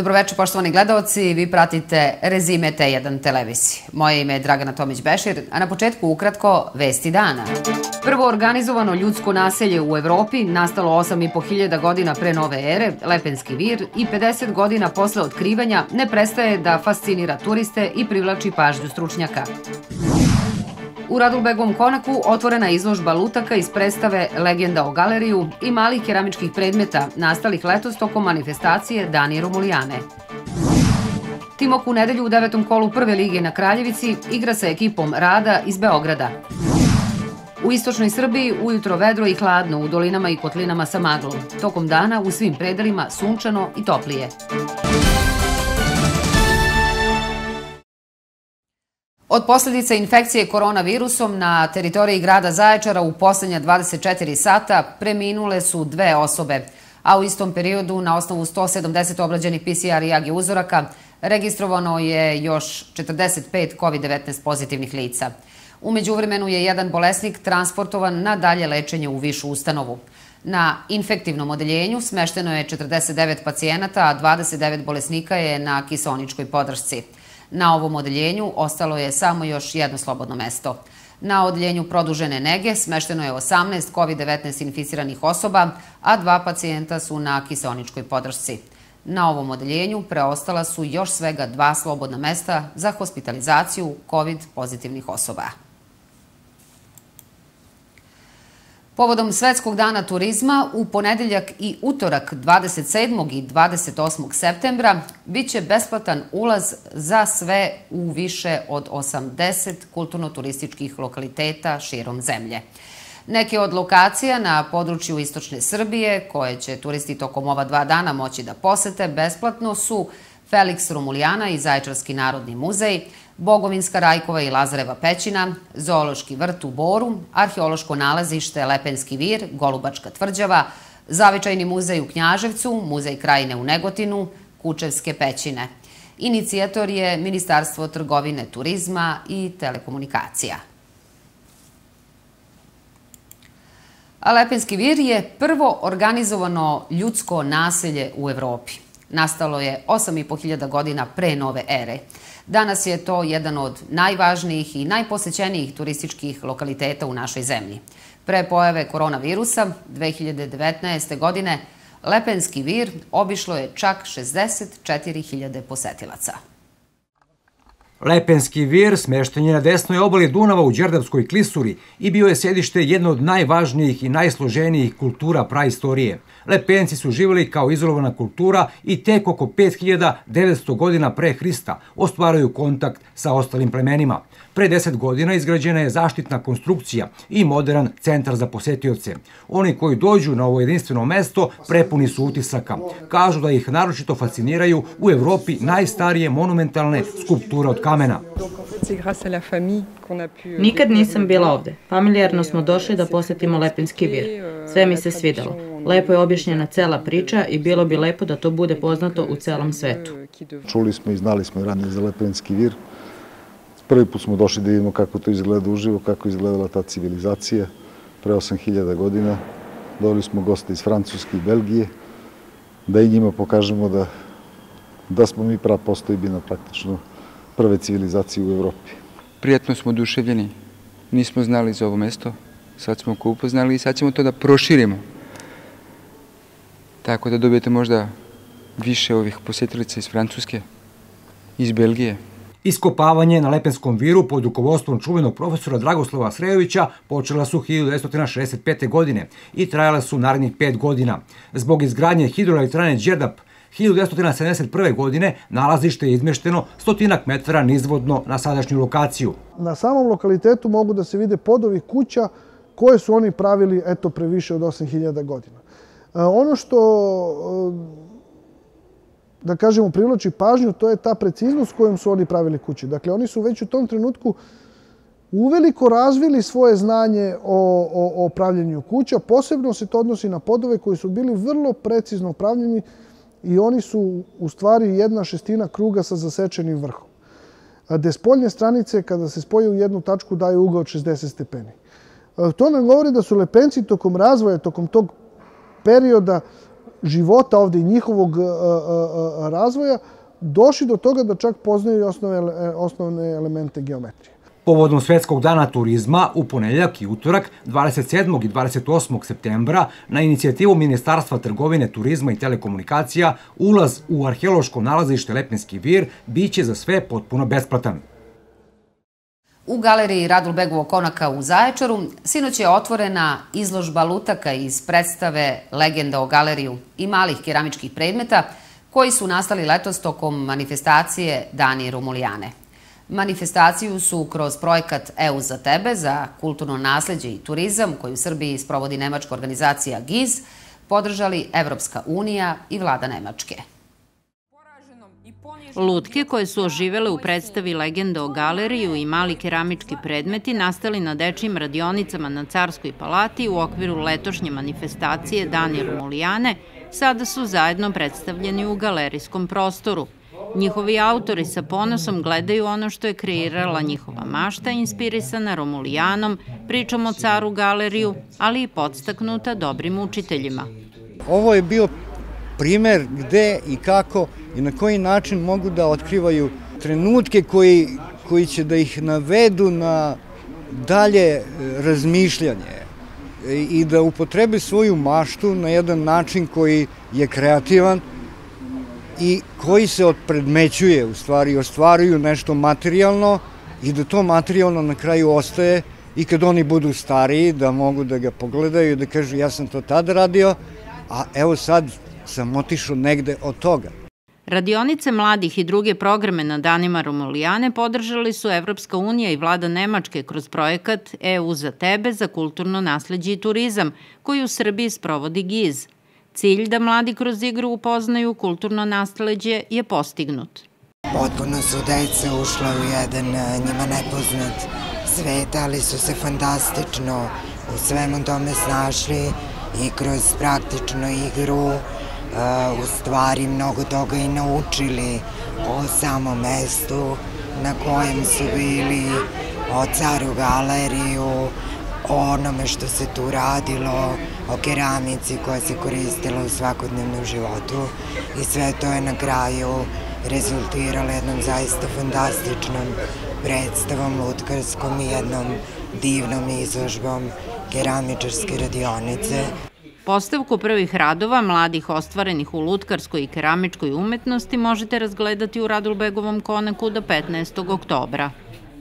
Dobroveče, poštovani gledaoci, vi pratite Rezime T1 televizije. Moje ime je Dragana Tomić-Bešir, a na početku ukratko vesti dana. Prvo organizovano ljudsko naselje u Evropi, nastalo 8.500 godina pre nove ere, Lepenski vir, i 50 godina posle otkrivanja, ne prestaje da fascinira turiste i privlači pažnju stručnjaka. U Radulbegovom konaku otvorena izložba lutaka iz predstave Legenda o galeriju i malih keramičkih predmeta nastalih letos tokom manifestacije Dani Romulijane. Timok u nedelju u 9. kolu prve lige na Kraljevici igra sa ekipom Rada iz Beograda. U istočnoj Srbiji ujutro vedro i hladno, u dolinama i kotlinama sa maglom. Tokom dana u svim predelima sunčano i toplije. Od posljedica infekcije koronavirusom na teritoriji grada Zaječara u posljednja 24 sata preminule su 2 osobe, a u istom periodu na osnovu 170 obrađenih PCR i AG uzoraka registrovano je još 45 COVID-19 pozitivnih lica. U međuvremenu je jedan bolesnik transportovan na dalje lečenje u višu ustanovu. Na infektivnom odeljenju smešteno je 49 pacijenata, a 29 bolesnika je na kiseoničkoj podršci. Na ovom odeljenju ostalo je samo još jedno slobodno mesto. Na odeljenju produžene nege smešteno je 18 COVID-19 inficiranih osoba, a 2 pacijenta su na kiseoničkoj podršci. Na ovom odeljenju preostala su još svega 2 slobodna mesta za hospitalizaciju COVID pozitivnih osoba. Povodom Svetskog dana turizma, u ponedeljak i utorak 27. i 28. septembra biće besplatan ulaz za sve u više od 80 kulturno-turističkih lokaliteta širom zemlje. Neke od lokacija na području istočne Srbije, koje će turisti tokom ova 2 dana moći da posete besplatno, su Feliks Romulijana i Zaječarski narodni muzej, Bogovinska Rajkova i Lazareva pećina, Zoološki vrt u Boru, arheološko nalazište Lepenski vir, Golubačka tvrđava, Zavičajni muzej u Knjaževcu, Muzej krajine u Negotinu, Kučevske pećine. Inicijator je Ministarstvo trgovine, turizma i telekomunikacija. A Lepenski vir je prvo organizovano ljudsko naselje u Evropi. Nastalo je 8.500 godina pre nove ere. Danas je to jedan od najvažnijih i najposećenijih turističkih lokaliteta u našoj zemlji. Pre pojave koronavirusa 2019. godine Lepenski vir obišlo je čak 64.000 posetilaca. Lepenski vir smešten je na desnoj obali Dunava u Đerdapskoj klisuri i bio je sedište jedno od najvažnijih i najsloženijih kultura praistorije. Lepenci su živjeli kao izolovana kultura i tek oko 5900 godina pre Hrista ostvaruju kontakt sa ostalim plemenima. Pre 10 godina izgrađena je zaštitna konstrukcija i modern centar za posetioce. Oni koji dođu na ovo jedinstveno mesto prepuni su utisaka. Kažu da ih naročito fasciniraju u Evropi najstarije monumentalne skulpture od kamena. Nikad nisam bila ovde. Familijarno smo došli da posetimo Lepenski vir. Sve mi se svidelo. Lepo je objašnjena cela priča i bilo bi lepo da to bude poznato u celom svetu. Čuli smo i znali smo ranije za Lepenski vir. Prvi put smo došli da vidimo kako to izgleda uživo, kako izgledala ta civilizacija pre 8000 godina. Doveli smo goste iz Francuske i Belgije, da i njima pokažemo da smo mi prapostojbina praktično prve civilizacije u Evropi. Prijatno smo oduševljeni, nismo znali za ovo mesto, sad smo ko upoznali i sad ćemo to da proširimo. Tako da dobijete možda više ovih posjetilica iz Francuske, iz Belgije. Iskopavanje na Lepenskom viru pod rukovodstvom čuvenog profesora Dragoslava Srejovića počela su 1965. godine i trajala su narednih 5 godina. Zbog izgradnje hidroelektrane Đerdap 1971. godine nalazište je izmešteno 100 metara nizvodno na sadašnju lokaciju. Na samom lokalitetu mogu da se vide podovi kuća koje su oni pravili pre više od 8000 godina. Ono što, da kažemo, privlači pažnju, to je ta preciznost kojom su oni pravili kuće. Dakle, oni su već u tom trenutku uveliko razvili svoje znanje o pravljenju kuća. Posebno se to odnosi na podove koji su bili vrlo precizno pravljeni i oni su u stvari 1/6 kruga sa zasečenim vrhom. Gde spoljne stranice, kada se spoje u jednu tačku, daju ugao od 60 stepeni. To nam govori da su Lepenci tokom razvoja, tokom tog perioda života ovde i njihovog razvoja došli do toga da čak poznaju osnovne elemente geometrije. Povodom Svetskog dana turizma u ponedeljak i utorak 27. i 28. septembra na inicijativu Ministarstva trgovine, turizma i telekomunikacija ulaz u arheološko nalazište Lepenski vir biće za sve potpuno besplatan. U galeriji Radulbegovog konaka u Zaječaru sinoć je otvorena izložba lutaka iz predstave Legenda o galeriju i malih keramičkih predmeta koji su nastali letos tokom manifestacije Dani Romulijane. Manifestaciju su kroz projekat EU za tebe za kulturno nasleđe i turizam koji u Srbiji sprovodi nemačka organizacija GIZ podržali Evropska unija i vlada Nemačke. Lutke koje su oživele u predstavi Legenda o galeriju i mali keramički predmeti nastali na dečijim radionicama na Carskoj palati u okviru letošnje manifestacije Dani Romulijane sada su zajedno predstavljeni u galerijskom prostoru. Njihovi autori sa ponosom gledaju ono što je kreirala njihova mašta, inspirisana Romulijanom, pričom o caru galeriju, ali i podstaknuta dobrim učiteljima. Ovo je bio primer gde i kako i na koji način mogu da otkrivaju trenutke koji će da ih navedu na dalje razmišljanje i da upotrebe svoju maštu na jedan način koji je kreativan i koji se odpredmećuje, u stvari ostvaruju nešto materijalno i da to materijalno na kraju ostaje i kad oni budu stariji da mogu da ga pogledaju i da kažu ja sam to tada radio, a evo sad sam otišao negde od toga. Radionice mladih i druge programe na Danima Romulijane podržali su Evropska unija i vlada Nemačke kroz projekat EU za tebe za kulturno nasleđe i turizam, koji u Srbiji sprovodi GIZ. Cilj da mladi kroz igru upoznaju kulturno nasleđe je postignut. Potpuno su deca ušla u jedan njima nepoznat svet, ali su se fantastično u svemu tome snašli i kroz praktičnu igru u stvari mnogo toga i naučili o samom mestu na kojem su bili, o caru galeriju, o onome što se tu radilo, o keramici koja se koristila u svakodnevnom životu i sve to je na kraju rezultiralo jednom zaista fantastičnom predstavom lutkarskom i jednom divnom izložbom keramičarske radionice. Postavku prvih radova mladih ostvarenih u lutkarskoj i keramičkoj umetnosti možete razgledati u Radulbegovom konaku do 15. oktobra.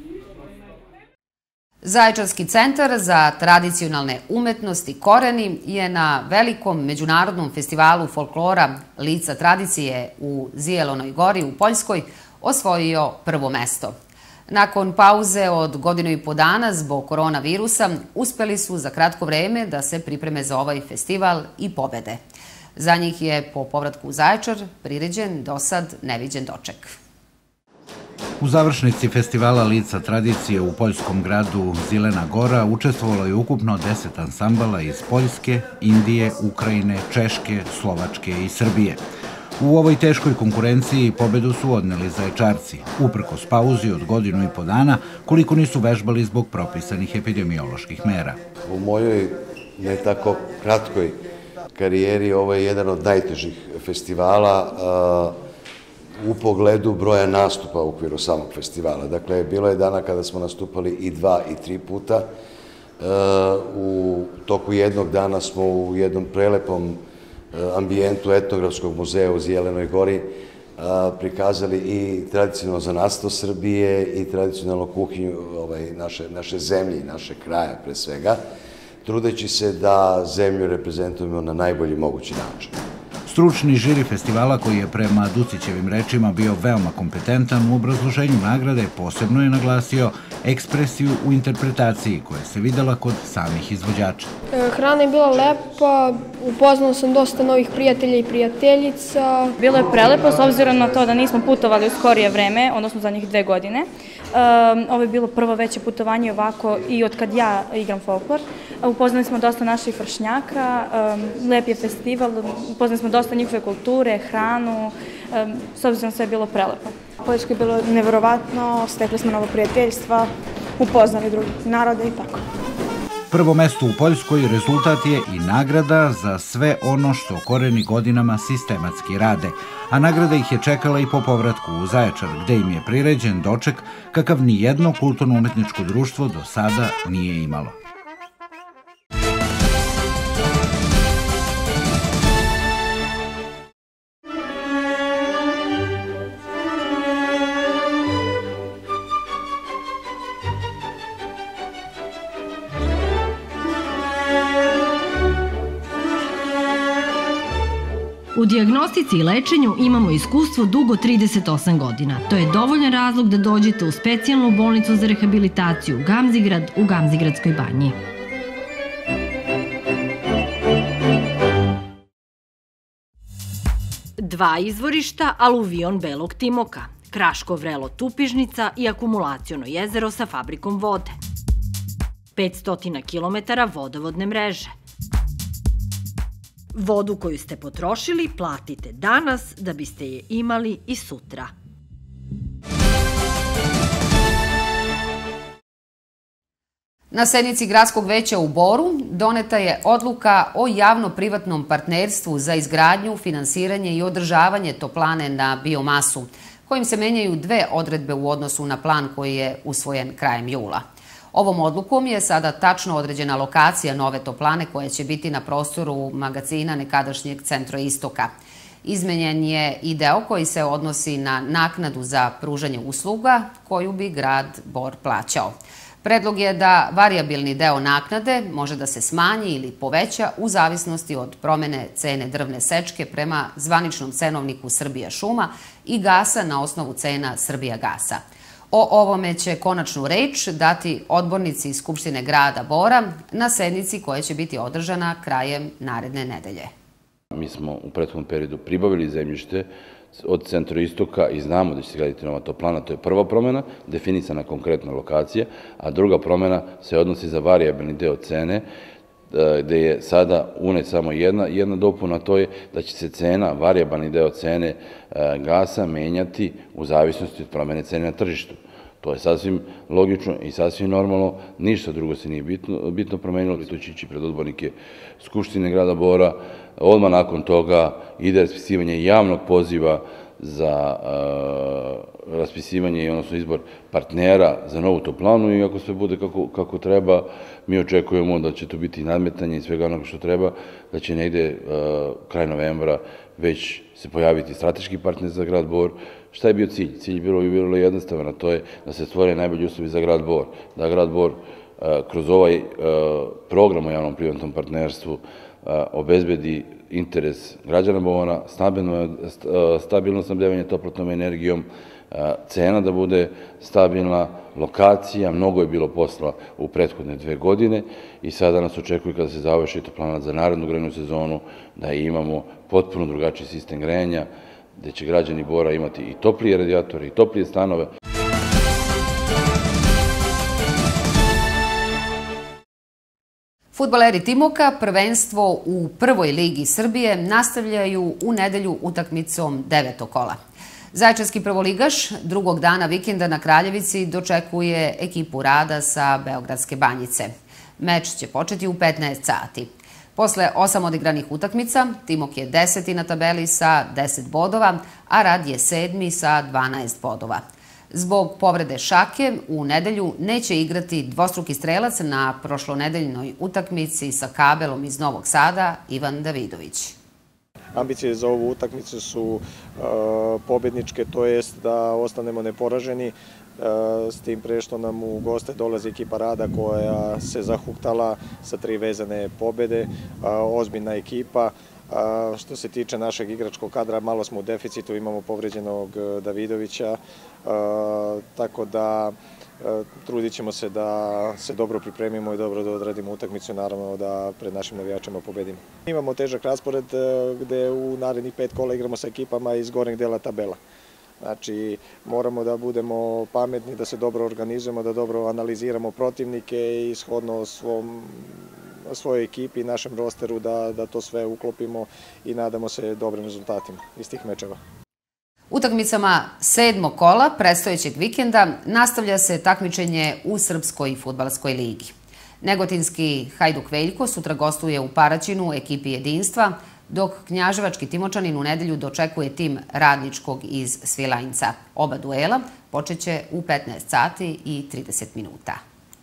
Zaječarski centar za tradicionalne umetnosti Koreni je na velikom međunarodnom festivalu folklora Lica tradicije u Zijelonoj gori u Poljskoj osvojio prvo mesto. Nakon pauze od 1,5 godina zbog koronavirusa, uspeli su za kratko vreme da se pripreme za ovaj festival i pobede. Za njih je po povratku u Zaječar priređen do sad neviđen doček. U završnici festivala Lica tradicije u poljskom gradu Zilena Gora učestvovalo je ukupno 10 ansambala iz Poljske, Indije, Ukrajine, Češke, Slovačke i Srbije. U ovoj teškoj konkurenciji pobedu su odneli Zaječarci, uprkos pauzi od 1,5 dana, koliko nisu vežbali zbog propisanih epidemioloških mera. U mojoj ne tako kratkoj karijeri ovo je jedan od najtežih festivala u pogledu broja nastupa u okviru samog festivala. Dakle, bilo je dana kada smo nastupali i 2 i 3 puta. U toku jednog dana smo u jednom prelepom ambijentu Etnografskog muzeja u Zijelenoj gori prikazali i tradicionalno zanatstvo Srbije i tradicionalnu kuhinju naše zemlje i naše kraja pre svega, trudeći se da zemlju reprezentujemo na najbolji mogući način. Stručni žiri festivala, koji je prema Ducićevim rečima bio veoma kompetentan u obrazloženju nagrade, posebno je naglasio ekspresiju u interpretaciji koja se videla kod samih izvođača. Hrana je bila lepa, upoznao sam dosta novih prijatelja i prijateljica. Bilo je prelepo s obzirom na to da nismo putovali u skorije vreme, odnosno zadnjih 2 godine. Ovo je bilo prvo veće putovanje ovako i od kad ja igram folklor. Upoznali smo dosta naših vršnjaka, lep je festival, upoznali smo dosta njihove kulture, hranu, s obzirom sve je bilo prelepo. Poljsko je bilo neverovatno, stekli smo novo prijateljstva, upoznali drugi narode i tako. Prvo mesto u Poljskoj rezultat je i nagrada za sve ono što koreni godinama sistematski rade, a nagrada ih je čekala i po povratku u Zaječar, gde im je priređen doček kakav nijedno kulturno-umetničko društvo do sada nije imalo. U dijagnostici i lečenju imamo iskustvo dugo 38 godina. To je dovoljan razlog da dođete u specijalnu bolnicu za rehabilitaciju Gamzigrad u Gamzigradskoj banji. Dva izvorišta aluvion Belog Timoka, Kraško vrelo Tupižnica i akumulaciono jezero sa fabrikom vode. 500 km vodovodne mreže. Vodu koju ste potrošili platite danas da biste je imali i sutra. Na sednici Gradskog veća u Boru doneta je odluka o javno-privatnom partnerstvu za izgradnju, finansiranje i održavanje toplane na biomasu, kojim se menjaju dve odredbe u odnosu na plan koji je usvojen krajem jula. Ovom odlukom je sada tačno određena lokacija nove toplane koja će biti na prostoru magacina nekadašnjeg Centroistoka. Izmenjen je i deo koji se odnosi na naknadu za pružanje usluga koju bi grad Bor plaćao. Predlog je da varijabilni deo naknade može da se smanji ili poveća u zavisnosti od promene cene drvne sečke prema zvaničnom cenovniku Srbija šuma i gasa na osnovu cena Srbija gasa. O ovome će konačnu reč dati odbornici iz Skupštine grada Bora na sednici koja će biti održana krajem naredne nedelje. Mi smo u prethodnom periodu pribavili zemljište od Centroistoka i znamo da će se graditi nova toplana. To je prva promena, definisana konkretna lokacija, a druga promena se odnosi za varijabilni deo cene, gde je sada unet samo jedna dopuna, to je da će se cena, varijabilni deo cene gasa menjati u zavisnosti od promene cene na tržištu. To je sasvim logično i sasvim normalno, ništa drugo se nije bitno promenilo, to će ići pred odbornike Skupštine grada Bora. Odmah nakon toga ide raspisivanje javnog poziva za raspisivanje, odnosno izbor partnera za novu toplanu i ako sve bude kako treba, mi očekujemo da će to biti nadmetanje i svega onoga što treba, da će negde kraj novembra već se pojaviti strateški partner za grad Bor. Šta je bio cilj? Cilj je bilo jednostavan, a to je da se stvore najbolji uslovi za grad Bor, da grad Bor kroz ovaj program o javnom privatnom partnerstvu obezbedi interes građana Bora, stabilno snabdevanje toplotnom energijom, cena da bude stabilna, lokacija, mnogo je bilo posla u prethodne 2 godine i sada nas očekuje kada se završi toplana za narednu grejnu sezonu da imamo potpuno drugačiji sistem grejanja, gde će građani Bora imati i toplije radijatore i toplije stanove. Fudbaleri Timoka prvenstvo u prvoj ligi Srbije nastavljaju u nedelju utakmicom 9. kola. Zaječarski prvoligaš drugog dana vikenda na Kraljevici dočekuje ekipu Rada sa Beogradske Banjice. Meč će početi u 15 sati. Posle 8 odigranih utakmica, Timok je 10. na tabeli sa 10 bodova, a Rad je 7. sa 12 bodova. Zbog povrede šake u nedelju neće igrati dvostruki strelac na prošlonedeljnoj utakmici sa Kabelom iz Novog Sada Ivan Davidović. Ambicije za ovu utakmicu su pobedničke, to jest da ostanemo neporaženi, s tim pre što nam u goste dolazi ekipa Rada koja se zahuktala sa 3 vezane pobede, ozbiljna ekipa. Što se tiče našeg igračkog kadra, malo smo u deficitu, imamo povređenog Davidovića, tako da trudit ćemo se da se dobro pripremimo i dobro da odradimo utakmicu, naravno da pred našim navijačima pobedimo. Imamo težak raspored gde u narednih 5 kola igramo sa ekipama iz gornjeg dela tabela. Znači, moramo da budemo pametni, da se dobro organizujemo, da dobro analiziramo protivnike i shodno svojoj ekipi i našem rosteru da to sve uklopimo i nadamo se dobrim rezultatima iz tih mečeva. Utakmicama 7. kola predstojećeg vikenda nastavlja se takmičenje u Srpskoj fudbalskoj ligi. Negotinski Hajduk Veljko sutra gostuje u Paraćinu ekipi Jedinstva, dok knjaževački Timočanin u nedelju dočekuje tim Radničkog iz Svilajnca. Oba duela počeće u 15 sati i 30 minuta.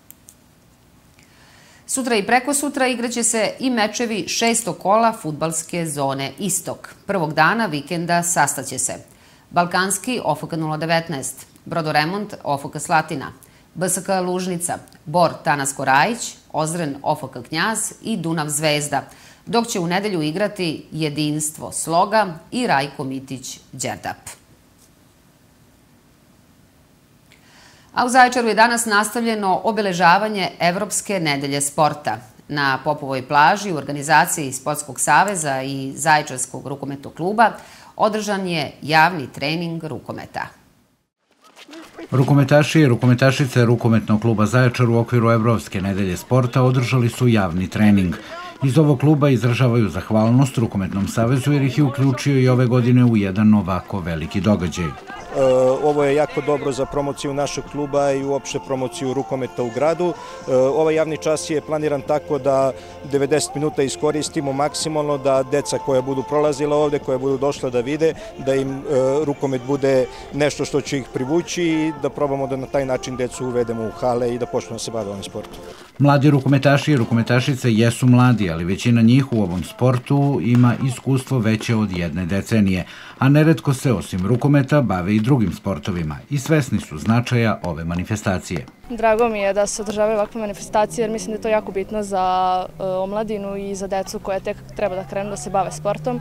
Sutra i prekosutra igraće se i mečevi 6. kola fudbalske zone Istok. Prvog dana vikenda sastaće se Balkanski OFK 019, Brodoremont OFK Slatina, BSK Lužnica, Bor Tanasko Rajić, Ozren OFK Knjaz i Dunav Zvezda, dok će u nedelju igrati Jedinstvo Sloga i Rajko Mitić Đerdap. A u Zaječaru je danas nastavljeno obeležavanje Evropske nedelje sporta. Na Popovoj plaži u organizaciji Sportskog saveza i Zaječarskog rukometnog kluba održan je javni trening rukometa. Rukometaši i rukometašice rukometnog kluba Zaječar u okviru Evropske nedelje sporta održali su javni trening. Iz ovog kluba izražavaju zahvalnost Rukometnom savezu jer ih je uključio i ove godine u jedan ovako veliki događaj. Ovo je jako dobro za promociju našeg kluba i uopšte promociju rukometa u gradu. Ovaj javni čas je planiran tako da 90 minuta iskoristimo maksimalno, da deca koja budu prolazila ovde, koja budu došla da vide, da im rukomet bude nešto što će ih privući i da probamo da na taj način decu uvedemo u hale i da počnu da se bave ovim sportom. Mladi rukometaši i rukometašice jesu mladi, ali većina njih u ovom sportu ima iskustvo veće od 1 decenije, a neretko se osim rukometa bave i drugim sportovima i svesni su značaja ove manifestacije. Drago mi je da se održavaju ovakve manifestacije jer mislim da je to jako bitno za omladinu i za decu koja tek treba da krenu da se bave sportom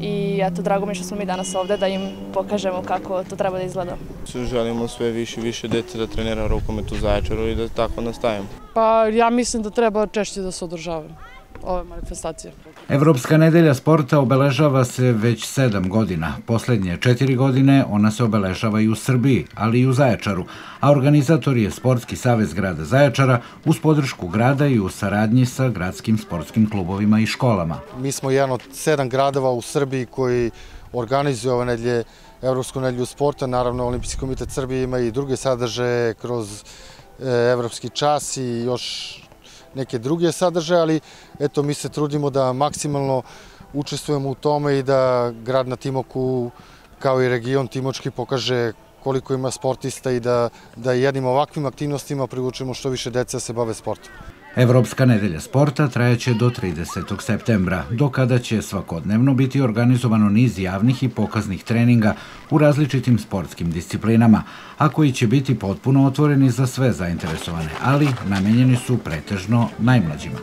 i eto, drago mi je što smo mi danas ovde da im pokažemo kako to treba da izgleda. Želimo sve više i više dece da trenira rukomet u Zaječaru i da tako nastavimo. Pa ja mislim da treba češće da se održavaju ove manifestacije. Evropska nedelja sporta obeležava se već 7 godina. Poslednje 4 godine ona se obeležava i u Srbiji, ali i u Zaječaru, a organizator je Sportski savez grada Zaječara uz podršku grada i u saradnji sa gradskim sportskim klubovima i školama. Mi smo jedan od 7 gradova u Srbiji koji organizuje ove nedelje, Evropsku nedelju sporta. Naravno, Olimpijski komitet Srbije ima i druge sadržaje kroz Evropski čas i još neke druge sadržaje, ali eto, mi se trudimo da maksimalno učestvujemo u tome i da grad na Timoku, kao i region Timočki, pokaže koliko ima sportista i da jednim ovakvim aktivnostima privučemo što više dece da se bave sportom. Evropska nedelja sporta trajaće do 30. septembra, do kada će svakodnevno biti organizovano niz javnih i pokaznih treninga u različitim sportskim disciplinama, a koji će biti potpuno otvoreni za sve zainteresovane, ali namenjeni su pretežno najmlađima.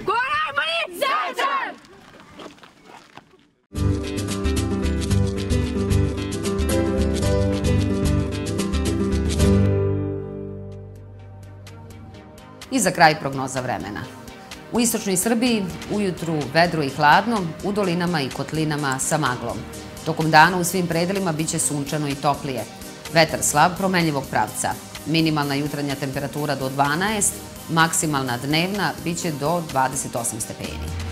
I za kraj prognoza vremena. U istočnoj Srbiji ujutru vedro i hladno, u dolinama i kotlinama sa maglom. Tokom dana u svim predelima biće sunčano i toplije. Vetar slab promenljivog pravca. Minimalna jutarnja temperatura do 12, maksimalna dnevna biće do 28 stepeni.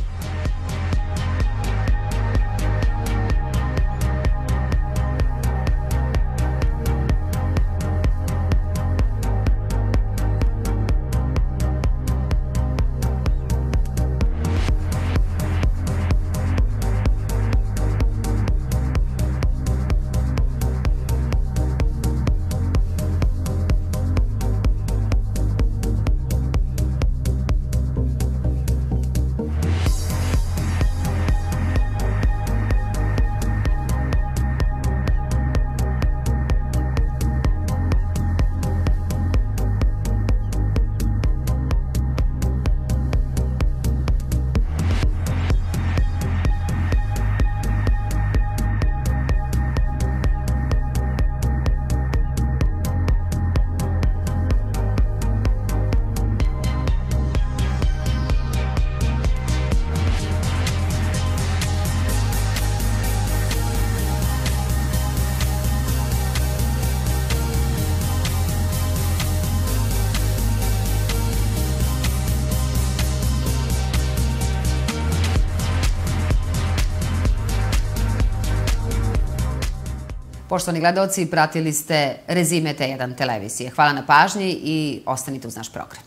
Poštovani gledaoci, pratili ste rezime T1 televizije. Hvala na pažnji i ostanite uz naš program.